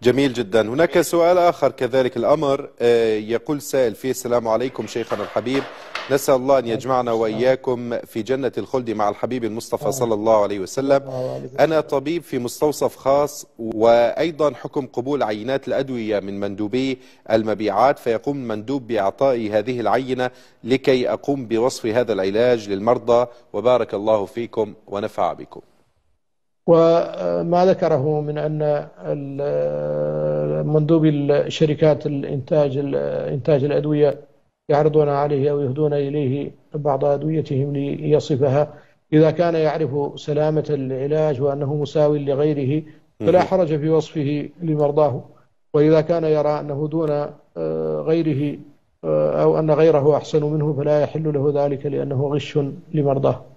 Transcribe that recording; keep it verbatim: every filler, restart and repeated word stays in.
جميل جدا. هناك سؤال آخر كذلك الأمر، يقول سائل فيه: السلام عليكم شيخنا الحبيب، نسأل الله أن يجمعنا وإياكم في جنة الخلد مع الحبيب المصطفى صلى الله عليه وسلم. أنا طبيب في مستوصف خاص، وأيضا حكم قبول عينات الأدوية من مندوبي المبيعات، فيقوم المندوب بإعطائي هذه العينة لكي أقوم بوصف هذا العلاج للمرضى، وبارك الله فيكم ونفع بكم. وما ذكره من أن مندوبي الشركات الإنتاج إنتاج الأدوية يعرضون عليه أو يهدون إليه بعض أدويتهم ليصفها، إذا كان يعرف سلامة العلاج وأنه مساوي لغيره فلا حرج في وصفه لمرضاه، وإذا كان يرى أنه دون غيره أو أن غيره أحسن منه فلا يحل له ذلك لأنه غش لمرضاه.